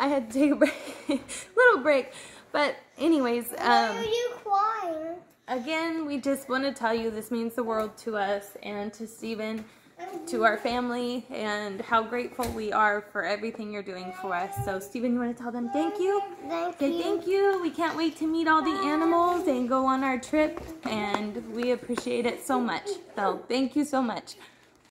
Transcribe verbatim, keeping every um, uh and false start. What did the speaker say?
I had to take a break, little break. But anyways, um, Why are you crying? Again, we just want to tell you this means the world to us and to Stephen, to our family, and how grateful we are for everything you're doing for us. So, Stephen, you want to tell them thank you? Thank okay, you. Thank you. We can't wait to meet all the animals and go on our trip, and we appreciate it so much. So, thank you so much.